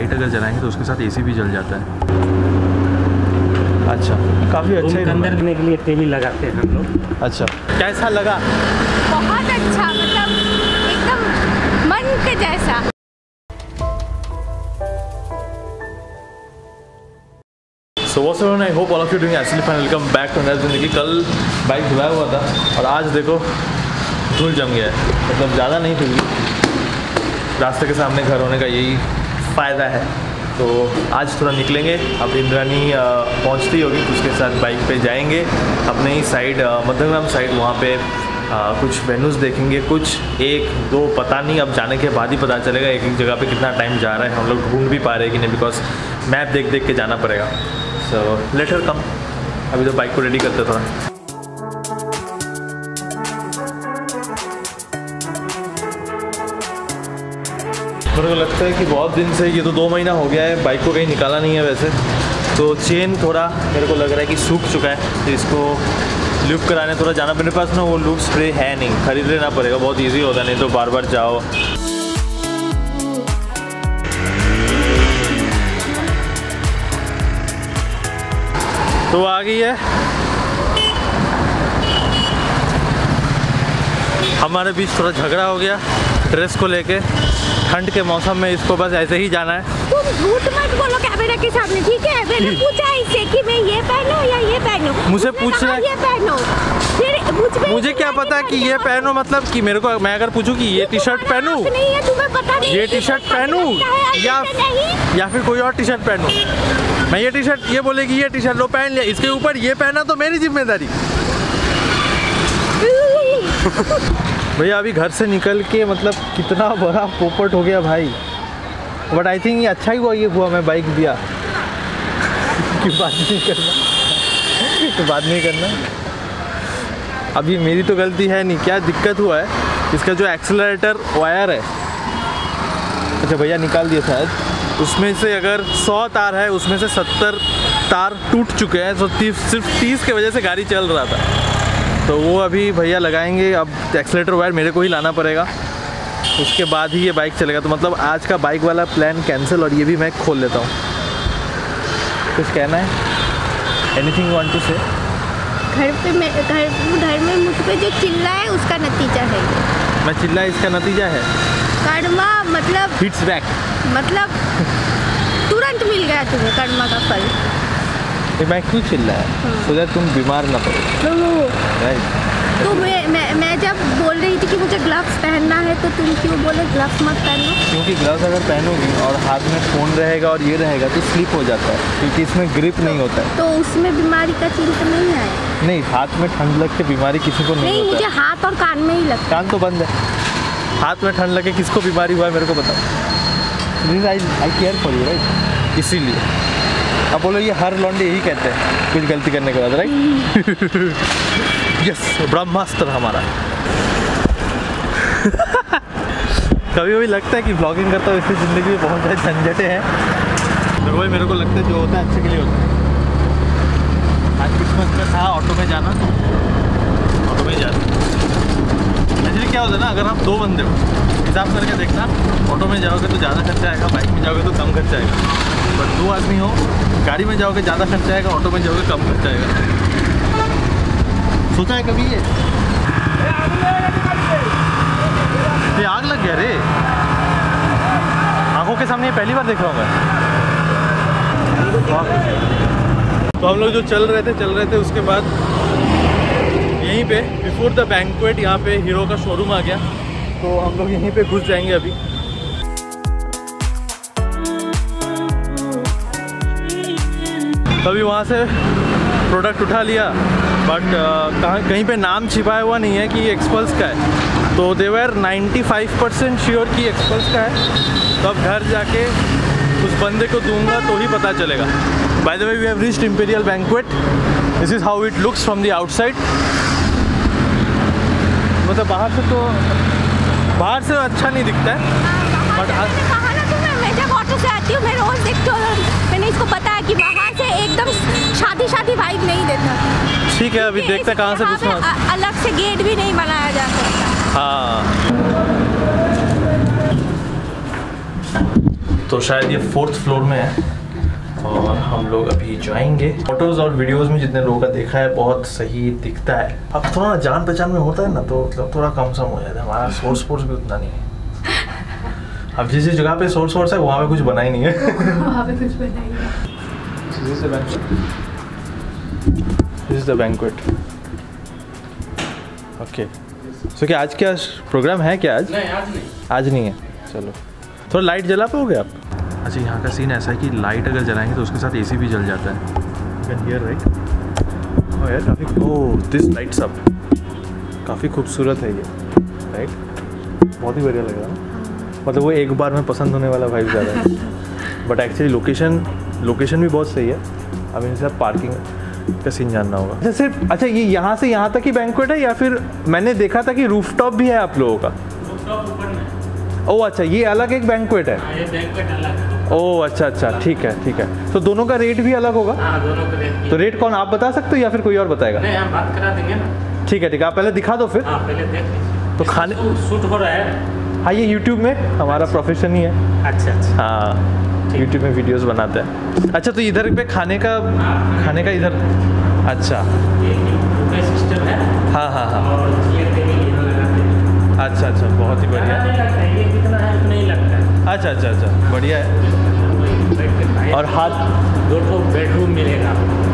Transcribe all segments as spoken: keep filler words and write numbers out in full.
Light अगर जलाएंगे तो उसके साथ एसी भी जल जाता है। अच्छा, काफ़ी अच्छा है। अंदर देने के लिए टीवी लगाते हैं हम लोग। अच्छा, कैसा लगा? बहुत अच्छा, मतलब एकदम मन के जैसा। So what's up, I hope all of you doing absolutely fine. Welcome back to another Zindagi. कल बाइक धुलाया हुआ था और आज देखो धूल जम गया है, मतलब ज़्यादा नहीं धुल गई। रास्ते के सामने घर होने का यही फ़ायदा है। तो आज थोड़ा निकलेंगे। अब इंद्रानी पहुंचती होगी तो उसके साथ बाइक पे जाएंगे अपने ही साइड, मध्यग्राम साइड। वहाँ पे आ, कुछ वेन्यूज़ देखेंगे, कुछ एक दो पता नहीं, अब जाने के बाद ही पता चलेगा एक एक जगह पे कितना टाइम जा रहा है। हम लोग ढूंढ भी पा रहे हैं कि नहीं, बिकॉज मैप देख देख के जाना पड़ेगा। So let her come. अभी तो बाइक को रेडी करते थोड़ा। मेरे को लगता है कि बहुत दिन से, ये तो दो महीना हो गया है, बाइक को कहीं निकाला नहीं है वैसे। तो चेन थोड़ा मेरे को लग रहा है कि सूख चुका है, तो इसको लूप कराने थोड़ा जाना। मेरे पास ना वो लूप स्प्रे है नहीं, खरीद लेना पड़ेगा। बहुत इजी होता है, नहीं तो बार बार जाओ। तो आ गई है। हमारे बीच थोड़ा झगड़ा हो गया ड्रेस को लेके। ठंड के मौसम में इसको बस ऐसे ही जाना है। तुम झूठ मत बोलो कैमरा के सामने, ठीक है? मैंने पूछा इससे कि मैं ये पहनूं या ये पहनूं। मुझे पूछ रहा है ये पहनो, फिर मुझ मुझे क्या पता कि ये पहनो, मतलब कि मेरे को, मैं अगर पूछूं कि ये टी शर्ट पहनूं, नहीं है तुम्हें पता नहीं, ये टी शर्ट पहनूं या या फिर कोई और टी शर्ट पहनूं। मैं ये टी शर्ट, ये बोलेगी ये टी शर्ट लो पहन लिया, इसके ऊपर ये पहना तो मेरी जिम्मेदारी। भैया अभी घर से निकल के मतलब कितना बड़ा पोपट हो गया भाई। बट आई थिंक ये अच्छा ही हुआ, ये हुआ मैं बाइक दिया कि बात नहीं करना तो बात नहीं करना। अभी मेरी तो गलती है नहीं। क्या दिक्कत हुआ है, इसका जो एक्सेलरेटर वायर है, अच्छा भैया निकाल दिया शायद, उसमें से अगर सौ तार है उसमें से सत्तर तार टूट चुके हैं। तो सिर्फ तीस की वजह से गाड़ी चल रहा था। तो वो अभी भैया लगाएंगे। अब एक्सेलेटर वायर मेरे को ही लाना पड़ेगा, उसके बाद ही ये बाइक चलेगा। तो मतलब आज का बाइक वाला प्लान कैंसिल, और ये भी मैं खोल लेता हूँ। कुछ कहना है? एनीथिंग वांट टू से? घर पे मैं घर घर में मुझ पे जो चिल्ला है उसका नतीजा है। मैं चिल्ला, इसका नतीजा है कर्मा, मतलब हिट्स बैक, मतलब तुरंत मिल गया तुम्हें कर्मा का फल। मैं क्यों चिल्ला है? सो दैट तुम बीमार ना पड़ो। राइट। तो मैं मैं मैं जब बोल रही थी कि मुझे ग्लव्स पहनना है तो तुम क्यों बोले ग्लव्स मत पहनो? क्योंकि ग्लव्स अगर पहनोगी और हाथ में फ़ोन रहेगा और ये रहेगा तो स्लिप हो जाता है, क्योंकि इसमें ग्रिप नहीं होता है। तो उसमें बीमारी का चिंता नहीं आया? नहीं, हाथ में ठंड लग के बीमारी किसी को नहीं, नहीं होता मुझे है। हाथ और कान में ही लगता है। कान तो बंद है, हाथ में ठंड लगे किसको बीमारी हुआ है मेरे को बताओ। I I care for you right, इसीलिए। अब बोलो ये हर लौंडे यही कहते हैं कुछ गलती करने के बाद, राइट? यस, ब्रह्मास्त्र हमारा। कभी कभी लगता है कि ब्लॉगिंग करता हूँ इससे ज़िंदगी में बहुत सारे झंझटें हैं, तो वही मेरे को लगता है जो होता है अच्छे के लिए होता है। आज क्रिसमस में था ऑटो में जाना, ऑटो में जाना एक्चुअली क्या होता है ना, अगर आप दो बंदे हो, हिसाब करके देखना, ऑटो में जाओगे तो ज़्यादा खर्चा आएगा, बाइक में जाओगे तो कम खर्चा आएगा। बट दो आदमी हो, गाड़ी में जाओगे ज़्यादा खर्चा आएगा, ऑटो में जाओगे कम खर्चा आएगा। सोचा है कभी ये? ये आग लग गया रे, आंखों के सामने पहली बार देख रहा हूँ मैं। तो हम लोग जो चल रहे थे चल रहे थे उसके बाद यहीं पे बिफोर द बैंक्वेट यहाँ पे हीरो का शोरूम आ गया, तो हम लोग यहीं पे घुस जाएंगे अभी। तभी वहाँ से प्रोडक्ट उठा लिया, बट uh, कहाँ कहीं पे नाम छिपाया हुआ नहीं है कि ये एक्सपल्स का है। तो they're ninety five percent sure कि एक्सपल्स का है। तो अब घर जाके उस बंदे को दूंगा तो ही पता चलेगा। By the way we have reached Imperial Banquet. This is how it looks from the outside. मतलब बाहर से तो बाहर से अच्छा नहीं दिखता है, बट मैं जब ऑटो से आती हूँ मैं रोज देखती हूँ, मैंने इसको पता है कि बाहर से एकदम शादी शादी वाइब नहीं देता। ठीक है, अभी देखते हैं कहाँ से घुसना। अलग से गेट भी नहीं बनाया जा सकता। हाँ तो शायद ये फोर्थ फ्लोर में है और हम लोग अभी जाएंगे। फोटोज़ और वीडियोस में जितने लोगों का देखा है बहुत सही दिखता है। अब थोड़ा जान पहचान में होता है ना तो मतलब थोड़ा कम सम हो जाता है। हमारा सोर्स फोर्स भी उतना नहीं है। अब जिस जिस जगह पे सोर्स फोर्स है वहाँ पे कुछ बना ही नहीं है। वहाँ पे कुछ बना ही नहीं। This is the banquet. Okay, so क्या आज क्या प्रोग्राम है क्या? आज नहीं, आज नहीं आज नहीं है। चलो थोड़ा लाइट जला पाओगे आप? अच्छा, यहाँ का सीन ऐसा है कि लाइट अगर जलाएंगे तो उसके साथ एसी भी जल जाता है। Can hear right? ओह यार काफ़ी, ओह दिस लाइट्स अप, काफ़ी खूबसूरत है ये राइट। बहुत ही बढ़िया लग रहा है। मतलब वो एक बार में पसंद होने वाला वाइब ज़्यादा है। बट एक्चुअली लोकेशन लोकेशन भी बहुत सही है। अब इनसे आप पार्किंग का सीन जानना होगा। अच्छा सिर्फ, अच्छा ये यहाँ से यहाँ तक ही बैंक्वेट है या फिर मैंने देखा था कि रूफटॉप भी है आप लोगों का? रूफटॉप ऊपर में। ओह अच्छा, ये अलग एक बैंक्वेट है। हाँ, ये बैंक्वेट अलग है। ओह अच्छा अच्छा, ठीक है ठीक है। तो दोनों का रेट भी अलग होगा? हाँ, दोनों का रेट। तो रेट कौन आप बता सकते हो या फिर कोई और बताएगा? नहीं, हम बात करा देंगे ना। ठीक है ठीक है, आप पहले दिखा दो फिर। हाँ, पहले देख लीजिए। तो खाने शूट हो रहा है। हाँ, ये यूट्यूब में हमारा प्रोफेशन ही है। अच्छा अच्छा। हाँ, यूट्यूब में वीडियोस बनाते हैं। अच्छा, तो इधर पे खाने का खाने का इधर, अच्छा ये बुफे सिस्टम है। हाँ हाँ हाँ, और चेयर टेबल यहाँ लगाते हैं। अच्छा अच्छा, बहुत ही बढ़िया। नहीं लगता है, ये कितना है उतना ही लगता है। अच्छा अच्छा अच्छा, बढ़िया है। बैठ के खाए। और हाथ, दो ठो बेडरूम मिलेगा।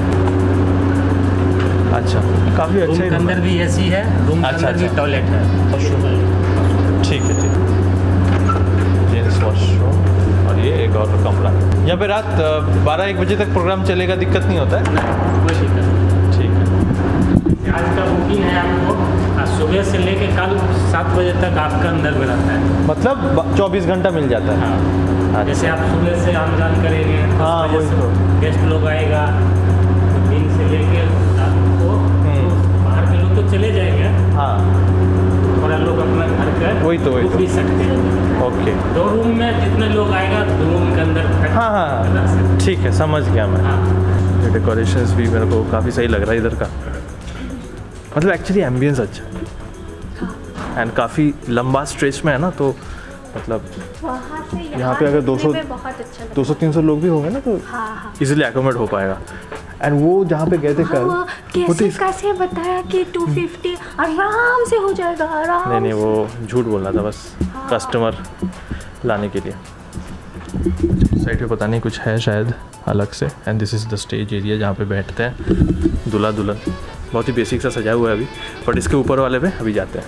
अच्छा काफ़ी रूम अच्छा के ही अंदर भी एसी है, रूम के अच्छा, अंदर भी अच्छा। टॉयलेट है। ठीक है ठीक है। जेंट्स वॉशरूम और ये एक और कमरा। यहाँ पे रात बारह एक बजे तक प्रोग्राम चलेगा, दिक्कत नहीं होता है? कोई दिक्कत नहीं। ठीक है। आज का बुकिंग है आपको, आज सुबह से लेके कल सात बजे तक आपका अंदर में रहता है। मतलब चौबीस घंटा मिल जाता है? हाँ, अच्छा। जैसे आप सुबह से आमजान करेंगे, हाँ, दस बजे वही से तो। गेस्ट लोग आएगा, दिन से लेके रात को हम्म। बाहर के लोग तो चले जाएंगे, हाँ थोड़ा लोग अपना घर का वही तो, वही रुक तो। भी सकते हैं। ओके। दो रूम में जितने लोग आएगा दो रूम के अंदर बैठ- हाँ हाँ रह सकते हैं। ठीक है, समझ गया मैं। हाँ, ये डेकोरेशंस भी मेरे को काफ़ी सही लग रहा है इधर का। मतलब एक्चुअली एम्बियंस अच्छा है एंड काफ़ी लंबा स्ट्रेच में है ना, तो मतलब वहाँ से यहाँ पे अगर दो सौ दिखने में बहुत अच्छा लगता दो सौ तीन सौ लोग भी होंगे ना तो है। हाँ हाँ। इजीली एकोमोडेट हो पाएगा। एंड वो जहाँ पे गए थे हाँ, कल, वो वो कैसे तो इस- कैसे बताया कि टू फिफ्टी आराम से हो जाएगा, आराम नहीं नहीं, से। वो झूठ बोलना था बस हाँ। कस्टमर लाने के लिए। साइड पे पता नहीं कुछ है शायद अलग से। And this is the stage area जहाँ पे बैठते हैं दूल्हा दुल्हन। बहुत ही बेसिक सा सजा हुआ है अभी, बट इसके ऊपर वाले पे अभी जाते हैं।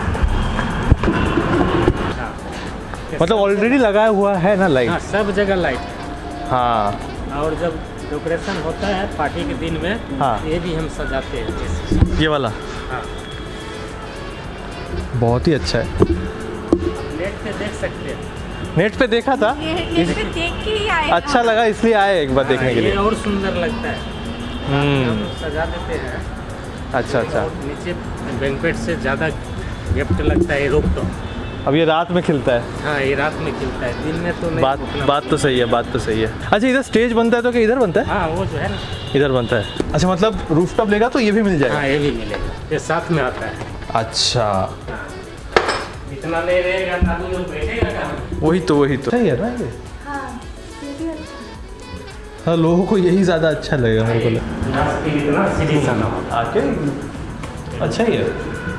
मतलब ऑलरेडी लगाया हुआ है ना हाँ, लाइट? सब जगह लाइट। हाँ और जब डेकोरेशन होता है पार्टी के दिन में, हाँ। ये भी हम सजाते हैं जैसे। ये वाला हाँ, बहुत ही अच्छा है। नेट पे देख सकते हैं। नेट पे देखा था, ये ये पे देख के ही आए। अच्छा लगा इसलिए आए एक बार देखने के हाँ, ये लिए। और सुंदर लगता है। हम्म, हम सजा देते हैं। अच्छा अच्छा। और नीचे बैंक्वेट से ज़्यादा गिफ्ट लगता है रोक तो। अब ये रात में खिलता है। हाँ, ये रात में खिलता है, दिन में तो नहीं। बात उतना- बात तो सही है, बात तो सही है। अच्छा, इधर स्टेज बनता है तो क्या इधर बनता है? हाँ, वो जो है ना। इधर बनता है। अच्छा, मतलब रूफटॉप लेगा तो ये भी मिल जाएगा? हाँ, ये भी मिलेगा, ये साथ में आता है। अच्छा, इतना नहीं रहेगा तो आदमी लोग बैठेगा कहाँ? वही तो वही तो सही है ना ये। हाँ, ये भी अच्छा है। हाँ, लोगों को यही ज़्यादा अच्छा लगेगा मेरे को लग- इतना सीधी सा ना हो। आके अच्छा ही है।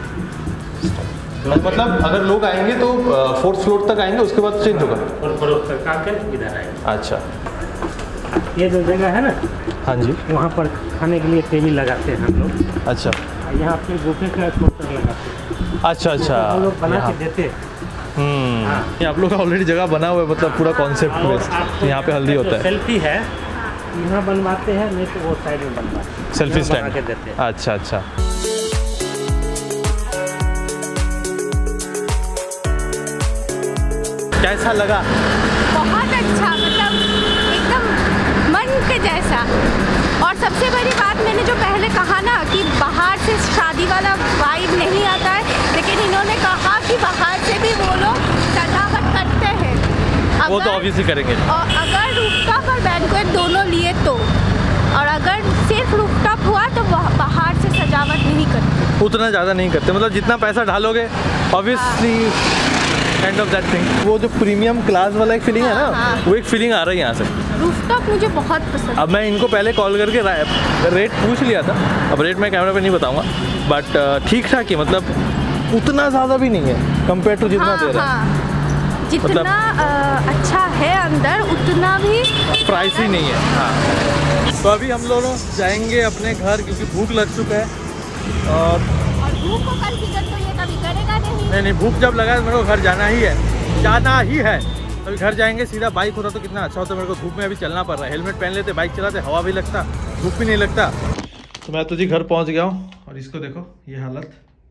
मतलब अगर लोग आएंगे तो फोर्थ फ्लोर तक आएंगे, उसके बाद चेंज होगा? और फरोख तक आकर इधर आएगा। अच्छा, ये जो जगह है ना, हाँ जी, वहाँ पर खाने के लिए टेबल लगाते हैं हम लोग। अच्छा यहाँ पे बुफे का पोस्टर लगाते हैं, अच्छा अच्छा। हम लोग बना यहाँ- के देते हैं। हम्म, हाँ। ये आप लोग का ऑलरेडी जगह बना हुआ है, मतलब पूरा कॉन्सेप्ट और बेस्ड। आपको यहाँ पे हल्दी जो होता है, सेल्फी है यहाँ बनवाते हैं, नहीं तो वो साइड में बनवाते हैं। सेल्फी यहाँ बना स्टैंड। के देते हैं। अच्छा अच्छा। कैसा लगा? बहुत अच्छा, मतलब एकदम मन के जैसा। और सबसे बड़ी बात, मैंने जो पहले कहा ना कि बाहर से शादी वाला वाइब नहीं आता है, लेकिन इन्होंने कहा कि बाहर से भी वो लोग सजावट करते हैं। वो तो अगर- ऑब्वियसली करेंगे। और अगर रूफटॉप और बैंक्वेट दोनों लिए तो, और अगर सिर्फ रूफटॉप हुआ तो बा- बाहर से सजावट नहीं करते। उतना ज़्यादा नहीं करते, मतलब जितना पैसा ढालोगे obviously kind of that thing. वो जो प्रीमियम क्लास वाला एक फीलिंग है ना, हाँ। वो एक फीलिंग आ रही है यहाँ से। रूफटॉप मुझे बहुत पसंद। अब मैं इनको पहले कॉल करके रेट पूछ लिया था, अब रेट मैं कैमरा पे नहीं बताऊंगा, बट ठीक ठाक है, मतलब उतना ज़्यादा भी नहीं है कंपेयर टू जितना दे रहा है। हाँ, जितना मतलब, आ, अच्छा है अंदर उतना भी प्राइस ही नहीं है। हाँ, तो अभी हम लोग जाएंगे अपने घर क्योंकि भूख लग चुका है। और और भूख को कंसीडर तो ये कभी करेगा नहीं। नहीं नहीं भूख जब लगा तो मेरे को घर जाना ही है, जाना ही है। अभी घर जाएंगे सीधा। बाइक होता तो कितना अच्छा होता। मेरे को धूप में अभी चलना पड़ रहा है, हेलमेट पहन लेते, बाइक चलाते, हवा भी लगता, धूप भी नहीं लगता। तो मैं तो जी घर पहुंच गया हूँ और इसको देखो ये हालत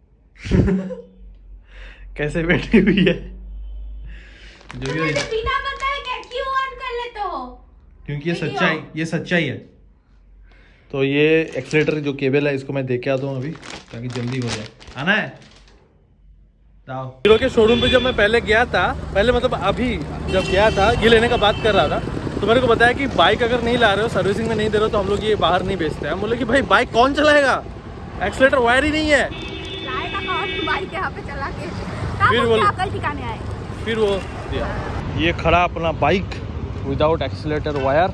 कैसे बैठी हुई है। जो भी बिना पता है क्या क्यों ऑन कर लेते हो? क्योंकि ये सच्चाई, ये सच्चाई है। तो ये एक्सीलेटर जो केबल है इसको मैं दे के आता हूँ अभी, ताकि जल्दी हो जाए। आना है हीरो के शोरूम पे जब मैं पहले गया था, पहले मतलब अभी जब गया था ये लेने का बात कर रहा था, तो मेरे को बताया कि बाइक अगर नहीं ला रहे हो, सर्विसिंग में नहीं दे रहे हो, तो हम लोग ये बाहर नहीं बेचते हैं। हम बोले कि भाई बाइक कौन चलाएगा, एक्सीलेटर वायर ही नहीं है। बाइक यहाँ पे चला के फिर वो अकल ठिकाने आए। फिर वो दिया। ये खड़ा अपना बाइक विदाउट एक्सीलेटर वायर।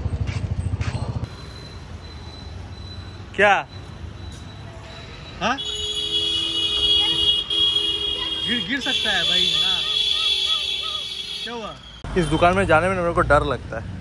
क्या हाँ गिर गिर सकता है भाई ना, क्या हुआ? इस दुकान में जाने में मेरे को डर लगता है।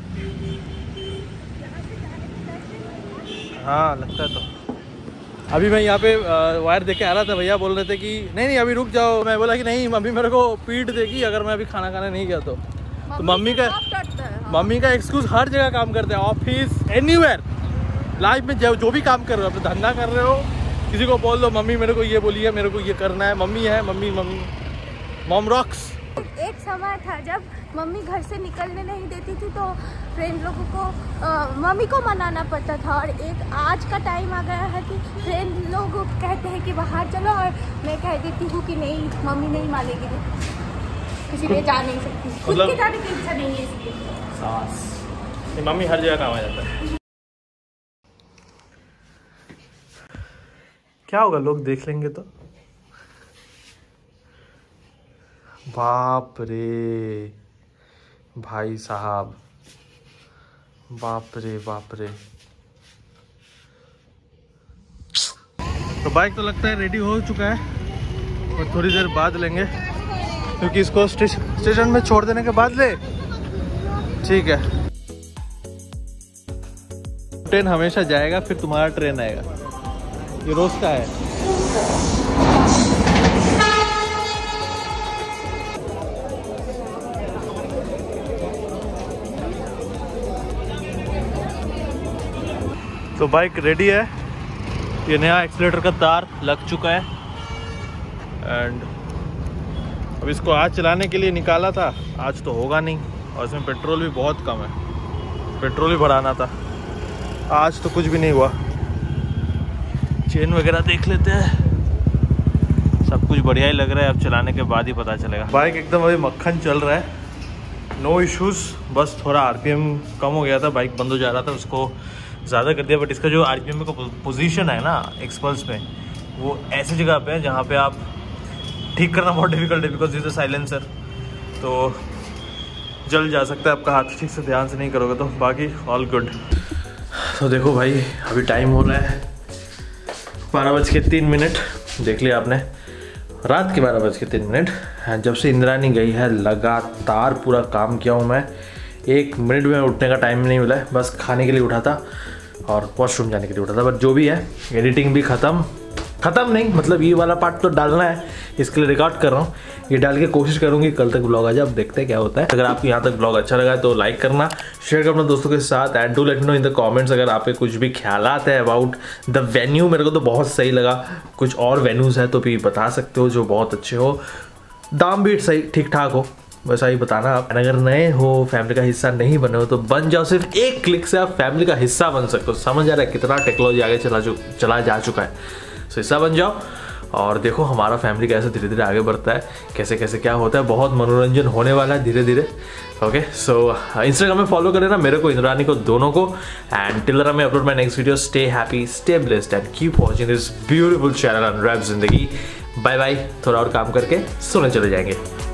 हाँ लगता है। तो अभी मैं यहाँ पे वायर देके आ रहा था, भैया बोल रहे थे कि नहीं नहीं अभी रुक जाओ। मैं बोला कि नहीं, मम्मी मेरे को पीट देगी अगर मैं अभी खाना खाने नहीं गया तो। तो मम्मी का मम्मी का एक्सक्यूज हर जगह काम करते हैं, ऑफिस एनीवेयर लाइफ में जो जो भी काम कर रहे हो, अपना धंधा कर रहे हो, किसी को बोल दो मम्मी मेरे को ये बोली है, मेरे को ये करना है, मम्मी है, मम्मी मम्मी मॉम रॉक्स। एक समय था जब मम्मी घर से निकलने नहीं देती थी तो फ्रेंड लोगों को आ, मम्मी को मनाना पड़ता था। और एक आज का टाइम आ गया है कि फ्रेंड लोग कहते हैं कि बाहर चलो, और मैं कह देती हूँ कि नहीं मम्मी नहीं मानेगी, इसलिए जा नहीं सकती, खुद मतलब, के जाने की इच्छा नहीं है इसलिए। सास मम्मी हर जगह काम आ जाता है। क्या होगा लोग देख लेंगे तो? बाप रे भाई साहब, बाप रे बाप रे। तो बाइक तो लगता है रेडी हो चुका है और थोड़ी देर बाद लेंगे, क्योंकि इसको स्टेशन में छोड़ देने के बाद ले। ठीक है, ट्रेन हमेशा जाएगा, फिर तुम्हारा ट्रेन आएगा। ये रोज का है। तो बाइक रेडी है, ये नया एक्सीलेटर का तार लग चुका है एंड अब इसको आज चलाने के लिए निकाला था। आज तो होगा नहीं, और इसमें पेट्रोल भी बहुत कम है, पेट्रोल भी भराना था। आज तो कुछ भी नहीं हुआ। चेन वगैरह देख लेते हैं, सब कुछ बढ़िया ही लग रहा है, अब चलाने के बाद ही पता चलेगा। बाइक एकदम अभी मक्खन चल रहा है, नो इश्यूज। बस थोड़ा आरपीएम कम हो गया था, बाइक बंद हो जा रहा था, उसको ज़्यादा कर दिया। बट इसका जो आरपीएम का पोजीशन है ना एक्सपल्स में, वो ऐसी जगह पे है जहाँ पे आप ठीक करना बहुत डिफिकल्ट है, बिकॉज दिस इज साइलेंसर, तो जल जा सकता है आपका हाथ ठीक से ध्यान से नहीं करोगे तो। बाकी ऑल गुड। तो देखो भाई अभी टाइम हो रहा है बारह बज के तीन मिनट। देख लिया आपने, रात के बारह बज के तीन मिनट। जब से इंद्रानी गई है लगातार पूरा काम किया हूँ मैं, एक मिनट में उठने का टाइम नहीं मिला है। बस खाने के लिए उठा था और वॉशरूम जाने के लिए उठा था। बट जो भी है, एडिटिंग भी ख़त्म ख़त्म नहीं, मतलब ये वाला पार्ट तो डालना है, इसके लिए रिकॉर्ड कर रहा हूँ। ये डाल के कोशिश करूँगी कल तक ब्लॉग आ जाए। अब देखते हैं क्या होता है। अगर आपको यहाँ तक ब्लॉग अच्छा लगा है तो लाइक करना, शेयर करना दोस्तों के साथ, and do let me know in the comments अगर आपके कुछ भी ख्यालात है अबाउट द वेन्यू। मेरे को तो बहुत सही लगा, कुछ और वेन्यूज़ है तो भी बता सकते हो जो बहुत अच्छे हो, दाम भी सही ठीक ठाक हो, वैसा ही बताना आप। अगर नए हो, फैमिली का हिस्सा नहीं बने हो तो बन जाओ। सिर्फ एक क्लिक से आप फैमिली का हिस्सा बन सकते हो। समझ आ रहा है कितना टेक्नोलॉजी आगे चला चला जा चुका है। सो हिस्सा बन जाओ और देखो हमारा फैमिली कैसे धीरे धीरे आगे बढ़ता है, कैसे कैसे क्या होता है। बहुत मनोरंजन होने वाला है धीरे धीरे। ओके, सो इंस्टाग्राम में फॉलो कर लेना मेरे को, इंद्रानी को, दोनों को। एंड टिल मैं upload my next video, stay happy, stay blessed and keep watching this beautiful channel unwrap Zindagi. Bye bye. थोड़ा और काम करके सोने चले जाएंगे।